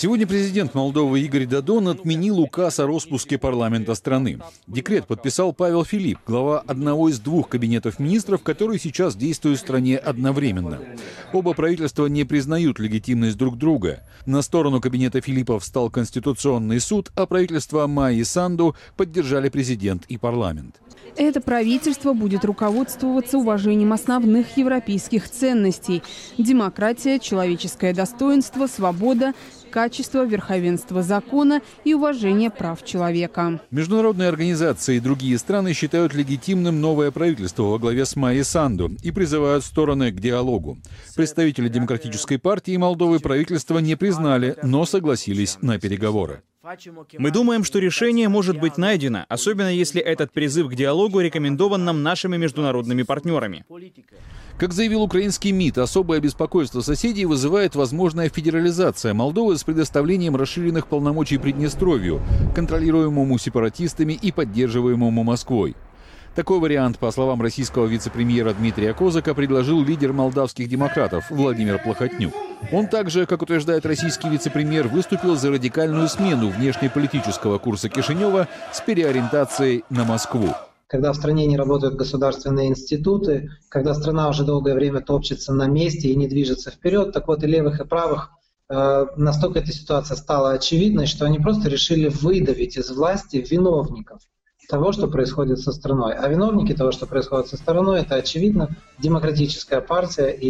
Сегодня президент Молдовы Игорь Додон отменил указ о распуске парламента страны. Декрет подписал Павел Филипп, глава одного из двух кабинетов министров, который сейчас действует в стране одновременно. Оба правительства не признают легитимность друг друга. На сторону кабинета Филиппа встал Конституционный суд, а правительство Майи Санду поддержали президент и парламент. Это правительство будет руководствоваться уважением основных европейских ценностей – демократия, человеческое достоинство, свобода, качество, верховенство закона и уважение прав человека. Международные организации и другие страны считают легитимным новое правительство во главе с Майей Санду и призывают стороны к диалогу. Представители Демократической партии Молдовы правительство не признали, но согласились на переговоры. Мы думаем, что решение может быть найдено, особенно если этот призыв к диалогу рекомендован нам нашими международными партнерами. Как заявил украинский МИД, особое беспокойство соседей вызывает возможная федерализация Молдовы с предоставлением расширенных полномочий Приднестровью, контролируемому сепаратистами и поддерживаемому Москвой. Такой вариант, по словам российского вице-премьера Дмитрия Козака, предложил лидер молдавских демократов Владимир Плохотнюк. Он также, как утверждает российский вице-премьер, выступил за радикальную смену внешнеполитического курса Кишинева с переориентацией на Москву. Когда в стране не работают государственные институты, когда страна уже долгое время топчется на месте и не движется вперед, так вот и левых, и правых, настолько эта ситуация стала очевидной, что они просто решили выдавить из власти виновников того, что происходит со страной. А виновники того, что происходит со страной, это, очевидно, Демократическая партия и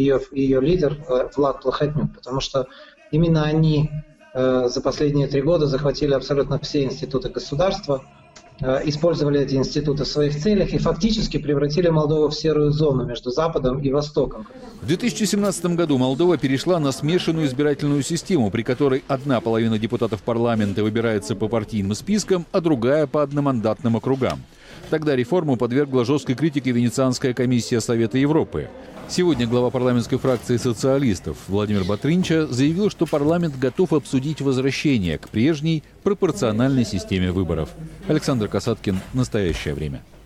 ее лидер Влад Плохотнюк, потому что именно они за последние 3 года захватили абсолютно все институты государства, использовали эти институты в своих целях и фактически превратили Молдову в серую зону между Западом и Востоком. В 2017 году Молдова перешла на смешанную избирательную систему, при которой одна половина депутатов парламента выбирается по партийным спискам, а другая по одномандатным округам. Тогда реформу подвергла жесткой критике Венецианская комиссия Совета Европы. Сегодня глава парламентской фракции социалистов Владимир Батринча заявил, что парламент готов обсудить возвращение к прежней пропорциональной системе выборов. Александр Касаткин. Настоящее время.